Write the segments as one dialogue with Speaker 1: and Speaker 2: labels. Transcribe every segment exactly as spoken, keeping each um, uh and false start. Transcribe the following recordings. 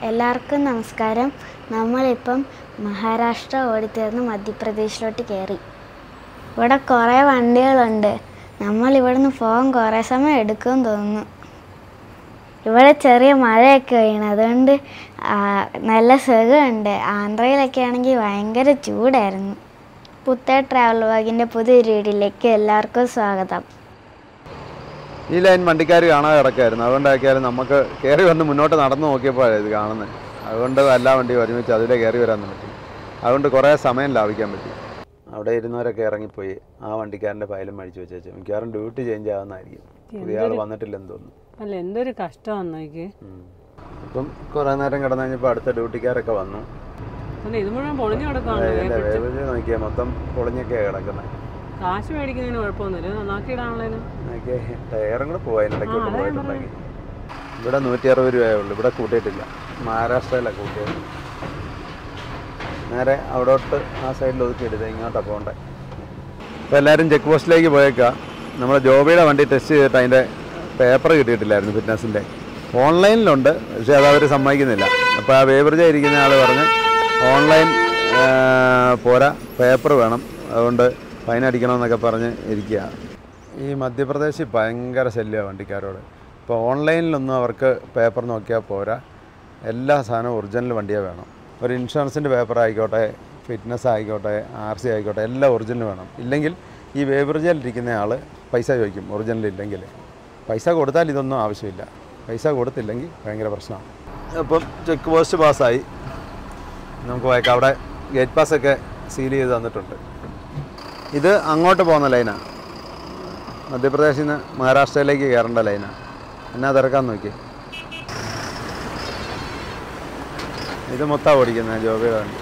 Speaker 1: എല്ലാവർക്കും നമസ്കാരം. നമ്മളിപ്പം മഹാരാഷ്ട്ര ഓടിത്തീർന്ന് മധ്യപ്രദേശിലോട്ട് കയറി. ഇവിടെ കുറേ വണ്ടികളുണ്ട്. നമ്മളിവിടുന്ന് പോകാൻ കുറേ സമയം എടുക്കുമെന്ന് തോന്നുന്നു. ഇവിടെ ചെറിയ മഴയൊക്കെ വീണ്, അതുകൊണ്ട് നല്ല സുഖമുണ്ട്. ആന്ധ്രയിലൊക്കെ ആണെങ്കിൽ ഭയങ്കര ചൂടായിരുന്നു. പുത്തേ ട്രാവൽ വ്ളോഗിൻ്റെ പുതിയൊരു വീഡിയോയിലേക്ക് എല്ലാവർക്കും സ്വാഗതം.
Speaker 2: ഈ ലൈൻ വണ്ടിക്കാർ കാണാതെ കിടക്കായിരുന്നു. അതുകൊണ്ടാക്കിയാലും നമുക്ക് കയറി വന്ന് മുന്നോട്ട് നടന്നു നോക്കിയപ്പോഴാണ് ഇത് കാണുന്നത്. അതുകൊണ്ട് എല്ലാ വണ്ടിയും ഒരുമിച്ച് അതിലേ കയറി വരാൻ പറ്റി. അതുകൊണ്ട് കുറേ സമയം ലാഭിക്കാൻ പറ്റി. അവിടെ ഇരുന്നവരൊക്കെ ഇറങ്ങിപ്പോയി. ആ വണ്ടിക്കാരൻ്റെ ഫയലും മേടിച്ച് വെച്ചു. മിക്കവാറും ഡ്യൂട്ടി ചേഞ്ച് ആവുന്നതായിരിക്കും. പുതിയ ആൾ വന്നിട്ടില്ലെന്ന് തോന്നുന്നു.
Speaker 3: അല്ല, എന്തൊരു കഷ്ടമാണ്.
Speaker 2: ഇപ്പം കുറേ നേരം കിടന്നു കഴിഞ്ഞപ്പോൾ അടുത്ത ഡ്യൂട്ടിക്കാരൊക്കെ വന്നു.
Speaker 3: ഇത് മുഴുവൻ പൊളിഞ്ഞു
Speaker 2: കിടക്കുകയാണ്. നോക്കിയാൽ മൊത്തം പൊളിഞ്ഞൊക്കെയാണ് കിടക്കുന്നത്.
Speaker 3: കാശ് മേടിക്കുന്നതിന് കുഴപ്പമൊന്നുമില്ല, നന്നാക്കിയിടാനുള്ളതിന്.
Speaker 2: ടയറും കൂടെ പോയതിനിടയ്ക്കോട്ട് പോയിട്ടുണ്ടെങ്കിൽ ഇവിടെ നൂറ്റി അറുപത് രൂപയേ ഉള്ളൂ. ഇവിടെ കൂട്ടിയിട്ടില്ല. മഹാരാഷ്ട്രയിലാണ് കൂട്ടിയത്. നേരെ അവിടോട്ട് ആ സൈഡിൽ ഒതുക്കി എടുത്തത്. ഇങ്ങോട്ടാണ് പോകണ്ടേ. അപ്പോൾ എല്ലാവരും ചെക്ക് പോസ്റ്റിലേക്ക് പോയേക്കാം. നമ്മുടെ ജോബിയുടെ വണ്ടി ടെസ്റ്റ് ചെയ്തിട്ട് അതിൻ്റെ പേപ്പർ കിട്ടിയിട്ടില്ലായിരുന്നു ഫിറ്റ്നസിൻ്റെ. ഓൺലൈനിലുണ്ട്, പക്ഷേ അത് അവർ സമ്മതിക്കുന്നില്ല. അപ്പോൾ ആ വേവറേജ് ഇരിക്കുന്ന ആൾ പറഞ്ഞ് ഓൺലൈൻ പോരാ, പേപ്പർ വേണം, അതുകൊണ്ട് ഫൈൻ അടിക്കണമെന്നൊക്കെ പറഞ്ഞ് ഇരിക്കുക. ഈ മധ്യപ്രദേശിൽ ഭയങ്കര ശല്യമാണ് വണ്ടിക്കാരോട്. ഇപ്പോൾ ഓൺലൈനിലൊന്നും അവർക്ക് പേപ്പർ നോക്കിയാൽ പോരാ, എല്ലാ സാധനവും ഒറിജിനൽ വണ്ടിയെ വേണം. ഒരു ഇൻഷുറൻസിൻ്റെ പേപ്പർ ആയിക്കോട്ടെ, ഫിറ്റ്നസ് ആയിക്കോട്ടെ, ആർ സി ആയിക്കോട്ടെ, എല്ലാം ഒറിജിനൽ വേണം. ഇല്ലെങ്കിൽ ഈ വേവറേജിലിരിക്കുന്ന ആൾ പൈസ ചോദിക്കും. ഒറിജിനൽ ഇല്ലെങ്കിൽ പൈസ കൊടുത്താൽ ഇതൊന്നും ആവശ്യമില്ല, പൈസ കൊടുത്തില്ലെങ്കിൽ ഭയങ്കര പ്രശ്നമാണ്. അപ്പം ചെക്ക് പോസ്റ്റ് പാസ്സായി. നമുക്ക് പോയേക്കാം. അവിടെ ഗേറ്റ് പാസ്സൊക്കെ സീൽ ചെയ്ത് തന്നിട്ടുണ്ട്. ഇത് അങ്ങോട്ട് പോകുന്ന ലൈനാണ്. മധ്യപ്രദേശിൽ നിന്ന് മഹാരാഷ്ട്രയിലേക്ക് കയറേണ്ട ലൈനാണ്. എന്നാ തിരക്കാൻ നോക്കി. ഇത് മൊത്തം ഓടിക്കുന്നത് ജോബിയുടെ വണ്ടി.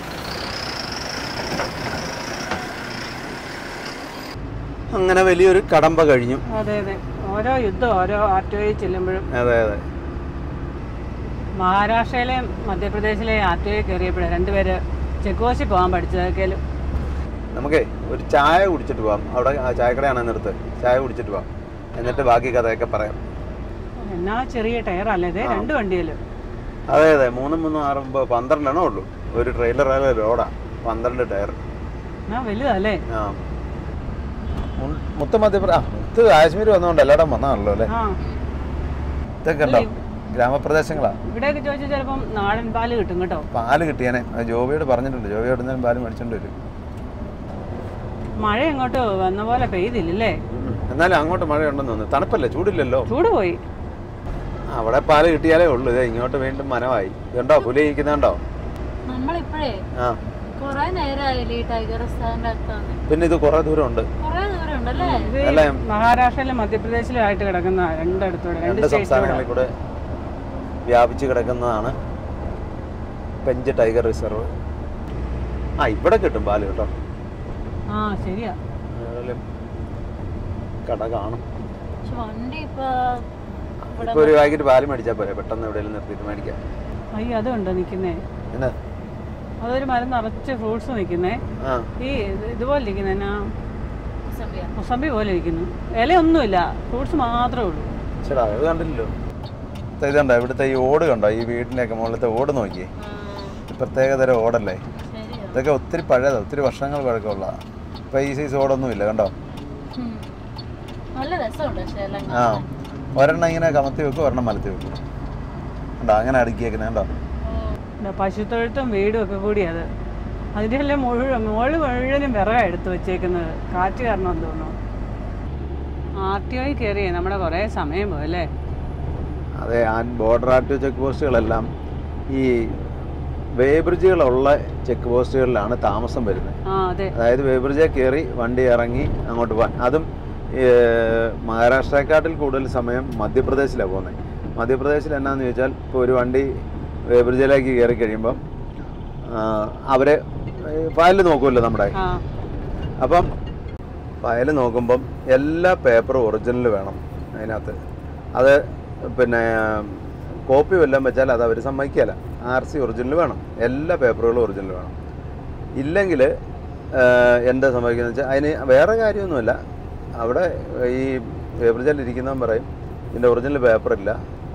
Speaker 2: അങ്ങനെ വലിയൊരു കടമ്പ കഴിഞ്ഞു.
Speaker 3: അതെ അതെ, ഓരോ യുദ്ധം ഓരോ ആർടിഒയിൽ ചെല്ലുമ്പോഴും.
Speaker 2: അതെ അതെ.
Speaker 3: മഹാരാഷ്ട്രയിലെ മധ്യപ്രദേശിലെ ആർടിഒയിൽ കയറിയപ്പോഴേ രണ്ടുപേര് ചെക്ക് പോസ്റ്റിൽ പോകാൻ പഠിച്ചതൊക്കെ.
Speaker 2: നമുക്കേ ഒരു ചായ കുടിച്ചിട്ട് പോവാം. അവിടെ ചായക്കടയാണ് നിർത്ത്. ചായ കുടിച്ചിട്ട് പോവാം, എന്നിട്ട് ബാക്കി കഥയൊക്കെ പറയാം.
Speaker 3: എന്നാ ചെറിയ ടയറല്ലേ ഇത്, രണ്ട് വണ്ടിയിലും.
Speaker 2: അതെ അതെ, മൂന്നും മൂന്നും ആറുമ്പോൾ പന്ത്രണ്ടെണ്ണേ ഉള്ളൂ. ഒരു ട്രെയിലർ ലോഡാ, പന്ത്രണ്ട് ടയർ.
Speaker 3: വലുതല്ലേ.
Speaker 2: ആ, മുത്ത് മധ്യപ്രദേശ്. ആ, മുത്ത് കാശ്മീർ വന്നതുകൊണ്ട് എല്ലായിടം വന്നാണല്ലോ അല്ലേ. ഇതൊക്കെ ഉണ്ടോ, ഗ്രാമപ്രദേശങ്ങളാ.
Speaker 3: ഇവിടെയൊക്കെ ചോദിച്ചാൽ ചിലപ്പം നാടൻ പാല് കിട്ടും കേട്ടോ.
Speaker 2: പാല് കിട്ടിയാനെ ജോബിയോട് പറഞ്ഞിട്ടുണ്ട്. ജോബിയോട് എന്തെങ്കിലും പാല് മേടിച്ചോണ്ട് വരും.
Speaker 3: മഴ അങ്ങോട്ട് വന്ന പോലെ പെയ്തില്ലല്ലേ.
Speaker 2: എന്നാലും അങ്ങോട്ട് മഴ ഉണ്ടെന്ന് തോന്നുന്നു. തണുപ്പല്ലേ, ചൂടില്ലല്ലോ.
Speaker 3: ചൂട് പോയി.
Speaker 2: അവിടെ പാല് കിട്ടിയാലേ ഉള്ളൂ. ഇതേ ഇങ്ങോട്ട് വീണ്ടും മനമായി. ഇതുണ്ടോ പുലി ഇരിക്കുന്നുണ്ടോ.
Speaker 4: നമ്മളിപ്പോഴേ
Speaker 2: ആ
Speaker 4: കൊറേ നേരമായില്ലേ ഈ ടൈഗർ റെസ്റ്റോറന്റ് അടുത്താണ്.
Speaker 2: പിന്നെ ഇത് കുറെ ദൂരം ഉണ്ട്.
Speaker 4: കൊറേ ദൂരം ഉണ്ടല്ലേ.
Speaker 3: മഹാരാഷ്ട്രയിലും മധ്യപ്രദേശിലും ആയിട്ട് കിടക്കുന്ന രണ്ടിടത്തോടെ
Speaker 2: രണ്ട് സംസ്ഥാനങ്ങളിൽ കൂടെ വ്യാപിച്ചു കിടക്കുന്നതാണ് പെഞ്ച് ടൈഗർ റിസർവ്. ആ, ഇവിടെ കിട്ടും പാല് കേട്ടോ.
Speaker 3: ആ ശരിയാ,
Speaker 2: കട കാണും.
Speaker 4: വണ്ടി ഇപ്പൊ
Speaker 2: ഇപ്പൊ ഒരു പാക്കറ്റ് പാല് മേടിച്ചാൽ പോരെ, പെട്ടെന്ന് എവിടെയെങ്കിലും നിർത്തിയിട്ട് മേടിക്കാം.
Speaker 3: അയ്യോ, അതുണ്ടോ നിക്കുന്നേ.
Speaker 2: എന്നാ
Speaker 3: അതൊരു മരം നിറച്ച് ഫ്രൂട്ട്സ് നിൽക്കുന്നേ. ഈ ഇതുപോലെ ഇരിക്കുന്നേ, മുസമ്പി പോലെ ഇരിക്കുന്നു. ഇലയൊന്നുമില്ല, ഫ്രൂട്ട്സ് മാത്രമേ ഉള്ളൂ.
Speaker 2: ചേട്ടാ അത് കണ്ടില്ലല്ലോ. ഇതുണ്ടോ ഇവിടുത്തെ ഈ ഓട് കണ്ടോ, ഈ വീടിൻ്റെയൊക്കെ മുകളിലത്തെ ഓട് നോക്കിയേ. പ്രത്യേകതരം ഓടല്ലേ. ഇതൊക്കെ ഒത്തിരി പഴയതാണ്, ഒത്തിരി വർഷങ്ങൾ പഴക്കമുള്ളതാണ്. ഇപ്പം ഈ സൈസ് ഓടൊന്നുമില്ല കണ്ടോ. ആ, ഒരെണ്ണം ഇങ്ങനെ കമത്തി വെക്കും, ഒരെണ്ണം മലത്തി വെക്കും. കണ്ടോ അങ്ങനെ അടുക്കിയേക്കുന്നത് കണ്ടോ.
Speaker 3: പശുത്തൊഴുത്തും വീടും ഒക്കെ കൂടി. അത് അതിൻ്റെ എല്ലാം മുഴുവൻ മുകളിൽ മുഴുവനും വിറകാണ് എടുത്ത് വെച്ചേക്കുന്നത്. കാറ്റ് കാരണം തോന്നുന്നു. ആർ ടി ഒയിൽ കയറിയേ നമ്മുടെ കുറേ സമയം പോയി അല്ലേ.
Speaker 2: അതെ, ആ border R T O check പോസ്റ്റുകളെല്ലാം ഈ വേബ്രിഡ്ജുകളുള്ള ചെക്ക് പോസ്റ്റുകളിലാണ് താമസം വരുന്നത്. അതായത് വേബ്രിഡ്ജിൽ കയറി വണ്ടി ഇറങ്ങി അങ്ങോട്ട് പോകാൻ. അതും മഹാരാഷ്ട്രക്കാട്ടിൽ കൂടുതൽ സമയം മധ്യപ്രദേശിലാണ് പോകുന്നത്. മധ്യപ്രദേശിൽ എന്നാന്ന് ചോദിച്ചാൽ, ഇപ്പോൾ ഒരു വണ്ടി വേബ്രിഡ്ജിലേക്ക് കയറി കഴിയുമ്പം അവരെ ഫയൽ നോക്കുമല്ലോ നമ്മുടെ. അപ്പം ഫയൽ നോക്കുമ്പം എല്ലാ പേപ്പറും ഒറിജിനൽ വേണം അതിനകത്ത്. അത് പിന്നെ കോപ്പി വല്ലതും വെച്ചാൽ അത് അവർ സമ്മതിക്കുകയില്ല. ആർ സി ഒറിജിനൽ വേണം, എല്ലാ പേപ്പറുകളും ഒറിജിനൽ വേണം. ഇല്ലെങ്കിൽ എന്താ സംഭവിക്കുന്നത് വെച്ചാൽ, അതിന് വേറെ കാര്യമൊന്നുമില്ല. അവിടെ ഈ വേബ്രിഡ്ജിൽ ഇരിക്കുന്നവൻ പറയും ഇതിൻ്റെ ഒറിജിനൽ പേപ്പറില്ല,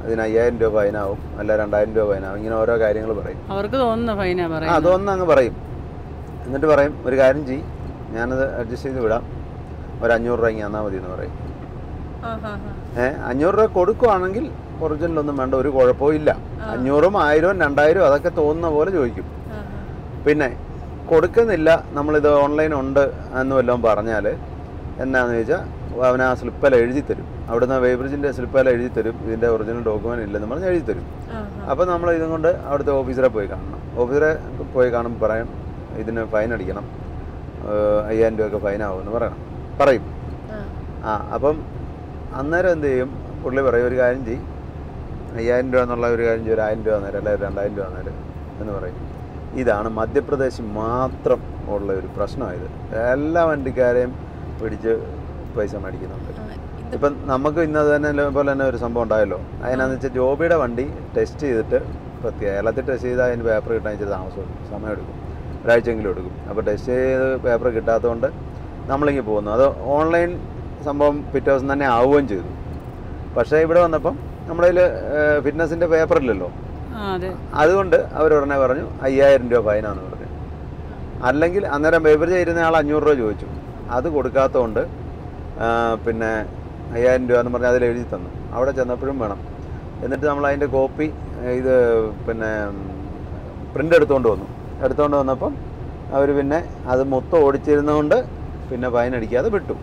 Speaker 2: ഇതിന് അയ്യായിരം രൂപ ഫൈനാവും, അല്ല രണ്ടായിരം രൂപ ഫൈനാവും, ഇങ്ങനെ ഓരോ കാര്യങ്ങൾ പറയും.
Speaker 3: അവർക്ക് തോന്നുന്ന ഫൈനാ പറയും.
Speaker 2: ആ തോന്നുന്ന അങ്ങ് പറയും. എന്നിട്ട് പറയും ഒരു കാര്യം ചെയ്യും, ഞാനത് അഡ്ജസ്റ്റ് ചെയ്ത് വിടാം, ഒരു അഞ്ഞൂറ് രൂപ ഇങ്ങനെ തന്നാൽ മതി എന്ന് പറയും. ഏഹ് അഞ്ഞൂറ് രൂപ കൊടുക്കുവാണെങ്കിൽ ഒറിജിനലൊന്നും വേണ്ട, ഒരു കുഴപ്പവും ഇല്ല. അഞ്ഞൂറും ആയിരവും രണ്ടായിരവും അതൊക്കെ തോന്നുന്ന പോലെ ചോദിക്കും. പിന്നെ കൊടുക്കുന്നില്ല, നമ്മളിത് ഓൺലൈൻ ഉണ്ട് എന്ന് വല്ലതും പറഞ്ഞാൽ എന്നാന്ന് ചോദിച്ചാൽ അവൻ ആ സ്ലിപ്പെല്ലാം എഴുതി തരും. അവിടുന്ന് വെയ്ബ്രിഡ്ജിൻ്റെ സ്ലിപ്പെല്ലാം എഴുതി തരും, ഇതിൻ്റെ ഒറിജിനൽ ഡോക്യുമെൻ്റ് ഇല്ലെന്ന് പറഞ്ഞ് എഴുതി തരും. അപ്പോൾ നമ്മൾ ഇതും കൊണ്ട് അവിടുത്തെ ഓഫീസറെ പോയി കാണണം. ഓഫീസറെ പോയി കാണുമ്പോൾ പറയാം ഇതിന് ഫൈൻ അടിക്കണം, അയ്യായിരം രൂപയൊക്കെ ഫൈനാവുമെന്ന് പറയണം പറയും. ആ അപ്പം അന്നേരം എന്ത് ചെയ്യും, പുള്ളി പറയും ഒരു കാര്യം ചെയ്യും, അയ്യായിരം രൂപ എന്നുള്ള ഒരു കാര്യം ചെയ്യും, ഒരു ആയിരം രൂപ നേരം അല്ലെങ്കിൽ രണ്ടായിരം രൂപ നേരം എന്ന് പറയും. ഇതാണ് മധ്യപ്രദേശ് മാത്രം ഉള്ള ഒരു പ്രശ്നമായത്. എല്ലാ വണ്ടിക്കാരെയും പിടിച്ച് പൈസ മേടിക്കുന്നുണ്ട്. ഇപ്പം നമുക്ക് ഇന്നത് തന്നെ പോലെ തന്നെ ഒരു സംഭവം ഉണ്ടായല്ലോ. അതിനാന്ന് വെച്ചാൽ ജോബിയുടെ വണ്ടി ടെസ്റ്റ് ചെയ്തിട്ട് ഇപ്പോൾ കേരളത്തിൽ ടെസ്റ്റ് ചെയ്താൽ അതിന് പേപ്പർ കിട്ടാൻ ഇച്ചിരി താമസം സമയം എടുക്കും, ഒരാഴ്ചയെങ്കിലും എടുക്കും. അപ്പോൾ ടെസ്റ്റ് ചെയ്ത് പേപ്പർ കിട്ടാത്തതുകൊണ്ട് നമ്മളിങ്ങനെ പോകുന്നു. അത് ഓൺലൈൻ സംഭവം പിറ്റേ ദിവസം തന്നെ ആവുകയും ചെയ്തു. പക്ഷേ ഇവിടെ വന്നപ്പം നമ്മുടെ കയ്യിൽ ഫിറ്റ്നസിൻ്റെ പേപ്പറില്ലല്ലോ, അതുകൊണ്ട് അവരുടനെ പറഞ്ഞു അയ്യായിരം രൂപ ഫൈനാന്ന് പറഞ്ഞു. അല്ലെങ്കിൽ അന്നേരം പേപ്പർ ചെയ്യുന്ന ആൾ അഞ്ഞൂറ് രൂപ ചോദിച്ചു, അത് കൊടുക്കാത്തതുകൊണ്ട് പിന്നെ അയ്യായിരം രൂപ എന്ന് പറഞ്ഞാൽ അതിൽ എഴുതി തന്നു. അവിടെ ചെന്നപ്പോഴും വേണം. എന്നിട്ട് നമ്മൾ അതിൻ്റെ കോപ്പി ഇത് പിന്നെ പ്രിൻ്റ് എടുത്തുകൊണ്ട് വന്നു. എടുത്തുകൊണ്ട് വന്നപ്പം അവർ പിന്നെ അത് മൊത്തം ഓടിച്ചിരുന്നതുകൊണ്ട് പിന്നെ ഫൈൻ അടിക്കാതെ വിട്ടു.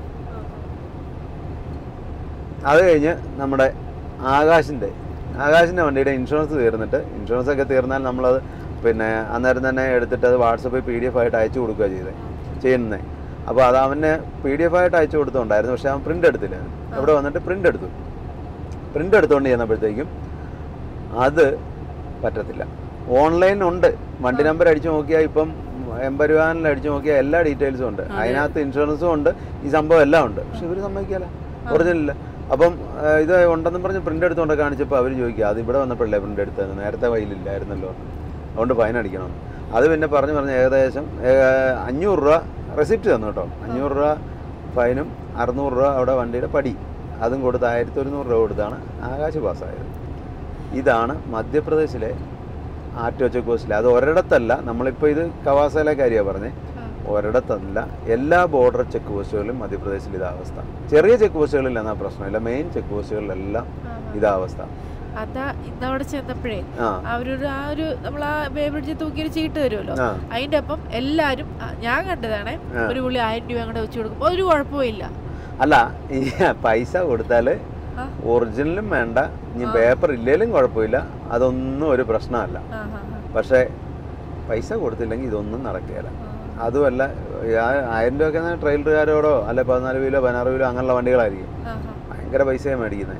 Speaker 2: അത് കഴിഞ്ഞ് നമ്മുടെ ആകാശിൻ്റെ ആകാശിൻ്റെ വണ്ടിയുടെ ഇൻഷുറൻസ് തീർന്നിട്ട്, ഇൻഷുറൻസ് ഒക്കെ തീർന്നാൽ നമ്മളത് പിന്നെ അന്നേരം തന്നെ എടുത്തിട്ട് അത് വാട്സപ്പിൽ പി ഡി എഫ് ആയിട്ട് അയച്ചു കൊടുക്കുക ചെയ്തത് ചെയ്യുന്നത്. അപ്പോൾ അത് അവന് പി ഡി എഫ് ആയിട്ട് അയച്ചു കൊടുത്തുകൊണ്ടായിരുന്നു, പക്ഷേ അവൻ പ്രിൻ്റ് എടുത്തില്ല. അവിടെ വന്നിട്ട് പ്രിൻ്റ് എടുത്തു. പ്രിൻ്റ് എടുത്തുകൊണ്ട് ചെന്നപ്പോഴത്തേക്കും അത് പറ്റത്തില്ല. ഓൺലൈൻ ഉണ്ട്, വണ്ടി നമ്പർ അടിച്ചു നോക്കിയാൽ ഇപ്പം എൺപത് രൂപയിൽ അടിച്ചു നോക്കിയാൽ എല്ലാ ഡീറ്റെയിൽസും ഉണ്ട്, അതിനകത്ത് ഇൻഷുറൻസും ഉണ്ട്, ഈ സംഭവം എല്ലാം ഉണ്ട്. പക്ഷെ ഇവർ സമ്മതിക്കില്ല, ഒറിജിനലില്ല. അപ്പം ഇത് ഉണ്ടെന്നും പറഞ്ഞ് പ്രിൻ്റ് എടുത്തുകൊണ്ട് കാണിച്ചപ്പോൾ അവർ ചോദിക്കുക അത് ഇവിടെ വന്നപ്പോഴല്ലേ പ്രിൻ്റ് എടുത്തത്, നേരത്തെ കയ്യിലില്ലായിരുന്നല്ലോ, അതുകൊണ്ട് ഫൈൻ അടിക്കണമെന്ന്. അത് പിന്നെ പറഞ്ഞ് പറഞ്ഞ് ഏകദേശം അഞ്ഞൂറ് രൂപ റെസിപ്റ്റ് തന്നു കേട്ടോ. അഞ്ഞൂറ് രൂപ ഫൈനും അറുന്നൂറ് രൂപ അവിടെ വണ്ടിയുടെ പടി, അതും കൊടുത്ത് ആയിരത്തി ഒരുന്നൂറ് രൂപ കൊടുത്താണ് ആകാശ് പാസ്സായത്. ഇതാണ് മധ്യപ്രദേശിലെ ആർ ടി ഒ ചെക്ക് പോസ്റ്റിൽ. അത് ഒരിടത്തല്ല, നമ്മളിപ്പോൾ ഇത് കവാസയിലെ കാര്യമാണ് പറഞ്ഞത്, ഒരിടത്തല്ല, എല്ലാ ബോർഡർ ചെക്ക് പോസ്റ്റുകളിലും മധ്യപ്രദേശിൽ ഇതാ അവസ്ഥ. ചെറിയ ചെക്ക് പോസ്റ്റുകളിൽ എന്നാ പ്രശ്നമില്ല, മെയിൻ ചെക്ക് പോസ്റ്റുകളിലെല്ലാം ഇതാ അവസ്ഥ.
Speaker 5: അതാ ഇതവിടെ ചെന്നപ്പോഴേ അവരൊരു ആ ഒരു നമ്മൾ ആ ബേബ്രിഡ്ജിൽ തൂക്കിയൊരു ചീട്ട് തരുമല്ലോ, അതിന്റെ ഒപ്പം എല്ലാരും ഞാൻ കണ്ടതാണ് ഒരു പുള്ളി ആയിരം രൂപ അങ്ങോട്ട് വെച്ച് കൊടുക്കുമ്പോൾ ഒരു കുഴപ്പമില്ല.
Speaker 2: അല്ല ഈ പൈസ കൊടുത്താല് ഒറിജിനലും വേണ്ട, ഇനി പേപ്പർ ഇല്ലേലും കുഴപ്പമില്ല, അതൊന്നും ഒരു പ്രശ്നമല്ല. പക്ഷെ പൈസ കൊടുത്തില്ലെങ്കിൽ ഇതൊന്നും നടക്കുകയില്ല. അതുമല്ല ആയിരം രൂപ ഒക്കെ ട്രെയിലറുകാരോടോ അല്ലെ പതിനാല് കിലോ പതിനാറ് കിലോ അങ്ങനെയുള്ള വണ്ടികളായിരിക്കും, ഭയങ്കര പൈസയാണ് മേടിക്കുന്നത്.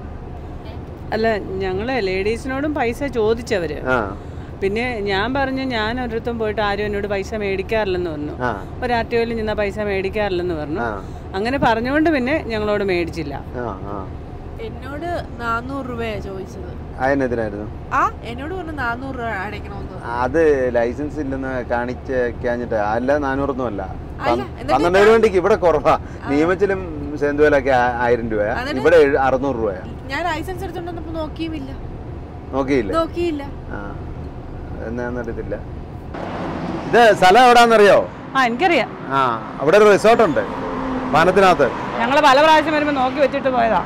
Speaker 3: അല്ല ഞങ്ങള് ലേഡീസിനോടും പൈസ ചോദിച്ചവര്, പിന്നെ ഞാൻ പറഞ്ഞു ഞാൻ ഒരിടത്തും പോയിട്ട് ആരും എന്നോട് പൈസ മേടിക്കാറില്ലെന്ന് പറഞ്ഞു, ഒരു ആർ ടി ഒയിൽ നിന്ന പൈസ മേടിക്കാറില്ലെന്ന് പറഞ്ഞു. അങ്ങനെ പറഞ്ഞുകൊണ്ട് പിന്നെ ഞങ്ങളോട് മേടിച്ചില്ല.
Speaker 5: എന്നോട് നാനൂറ് രൂപയാ ചോദിച്ചത്.
Speaker 2: അതിനെതിരായിരുന്നു
Speaker 5: ആ എന്നോട് പറഞ്ഞു നാനൂറ് രൂപ അടയ്ക്കണമെന്ന്.
Speaker 2: അത് ലൈസൻസ് ഇല്ലെന്ന് കാണിച്ചിട്ട് അല്ല, നാനൂറൊന്നും അല്ല, പന്ത്രണ്ടായിരം വണ്ടിക്ക് ഇവിടെ കുറവാ. നിയമത്തിലും സെന്തുവലൊക്കെ ആയിരം രൂപയാ, ഇവിടെ അറുന്നൂറ് രൂപയാ.
Speaker 5: ഞാൻ ലൈസൻസ് എടുത്തോണ്ടപ്പോ നോക്കിയില്ല
Speaker 2: നോക്കിയില്ല
Speaker 5: നോക്കിയില്ല
Speaker 2: ആ എന്നറിയത്തില്ല. ഇത് സ്ഥലം എവിടാന്നറിയോ?
Speaker 3: ആ എനിക്കറിയാം.
Speaker 2: ആ അവിടെ ഒരു റിസോർട്ട് ഉണ്ട് വനത്തിനകത്ത്.
Speaker 3: ഞങ്ങള് പല പ്രാവശ്യം വരുമ്പോ നോക്കി വെച്ചിട്ട് പോയതാ.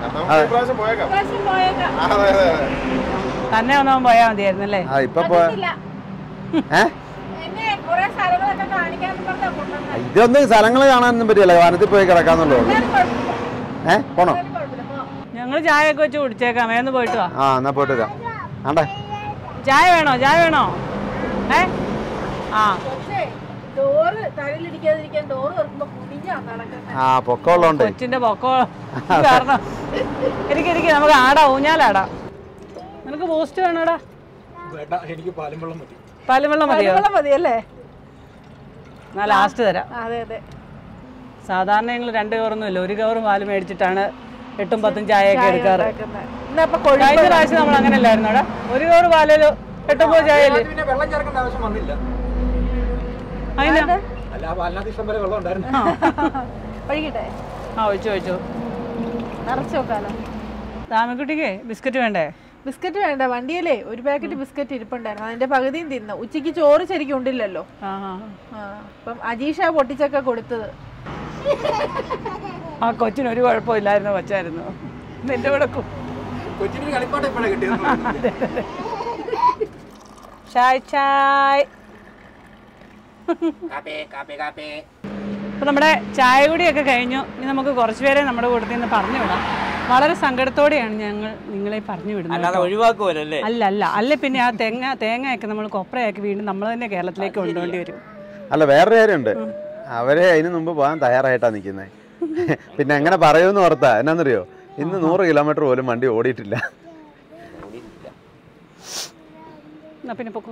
Speaker 3: തന്നെ ഒന്നും പോയാ മതിയായിരുന്നല്ലേ?
Speaker 2: ആ ഇപ്പൊ പോയ ഇതൊന്നും സ്ഥലങ്ങൾ കാണാനൊന്നും പറ്റില്ല, വനത്തിൽ പോയി കിടക്കാന്നുള്ളൂ. ഏ പോണോ?
Speaker 3: ഞങ്ങള് ചായ ഒക്കെ വെച്ച് കുടിച്ചേക്കാം, വേന്ന് പോയിട്ട് വാ.
Speaker 2: ആ എന്നാ പോയിട്ട് വരാം. ആണ്ടേ
Speaker 3: ചായ വേണോ? ചായ വേണോ? ഏ ആ
Speaker 2: ആ പൊക്കമുള്ളതുകൊണ്ട്
Speaker 3: കൊച്ചിന്റെ പൊക്ക കാരണം എനിക്ക് എനിക്ക് നമുക്ക് ആടാ, ഊഞ്ഞാലാടാ. നിനക്ക് ബൂസ്റ്റ് വേണോടാ? പാലും വെള്ളം മതിയോ? മതിയല്ലേ? എന്നാ ലാസ്റ്റ് തരാം. സാധാരണ ഞങ്ങൾ രണ്ട് കവറൊന്നും ഇല്ല, ഒരു കവർ പാല് മേടിച്ചിട്ടാണ് എട്ടും പത്തും ചായയൊക്കെ എടുക്കാറ്. കഴിഞ്ഞ പ്രാവശ്യം നമ്മൾ അങ്ങനെ അല്ലായിരുന്നു അവിടെ, ഒരു കവർ പാലില് എട്ടും പോ ചായയില്. ആ ഒഴിച്ചു ഒഴിച്ചു. താമക്കുട്ടിക്ക് ബിസ്ക്കറ്റ് വേണ്ടേ?
Speaker 5: ബിസ്ക്കറ്റ് വേണ്ട, വണ്ടിയിലേ ഒരു പാക്കറ്റ് ബിസ്ക്കറ്റ് ഇരിപ്പുണ്ടായിരുന്നു, അതിന്റെ പകുതിയും തിന്നു. ഉച്ചയ്ക്ക് ചോറ് ശരിക്കും ഉണ്ടില്ലല്ലോ. അപ്പം അജീഷ പൊട്ടിച്ചൊക്കെ കൊടുത്തത്.
Speaker 3: ആ കൊച്ചിന് ഒരു കുഴപ്പമില്ലായിരുന്നു, കൊച്ചായിരുന്നു. നിന്റെ കൂടെ ചായ് ചായ്. അപ്പൊ നമ്മുടെ ചായ കുടിയൊക്കെ കഴിഞ്ഞു. ഇനി നമുക്ക് കുറച്ചുപേരെ നമ്മുടെ കൂട്ടത്തിൽ നിന്ന് പറഞ്ഞു വിടാം. വളരെ സങ്കടത്തോടെയാണ് ഞങ്ങൾ നിങ്ങളെ പറഞ്ഞു വിടുന്നത്.
Speaker 6: ഒഴിവാക്കുമല്ലേ?
Speaker 3: അല്ല അല്ല അല്ല പിന്നെ ആ തേങ്ങ തേങ്ങയൊക്കെ നമ്മൾ കൊപ്രയാക്കി വീണ്ടും നമ്മൾ തന്നെ കേരളത്തിലേക്ക് കൊണ്ടുപോകേണ്ടി വരും.
Speaker 2: അല്ല, വേറൊരു കാര്യമുണ്ട്. അവരെ അതിന് മുമ്പ് പോകാൻ തയ്യാറായിട്ടാ നിൽക്കുന്നത്. പിന്നെ എങ്ങനെ പറയുമെന്ന് ഓർത്താ. എന്നാന്നറിയോ, ഇന്ന് നൂറ് കിലോമീറ്റർ പോലും വണ്ടി ഓടിയിട്ടില്ല.
Speaker 3: പിന്നെ പൊക്കോ,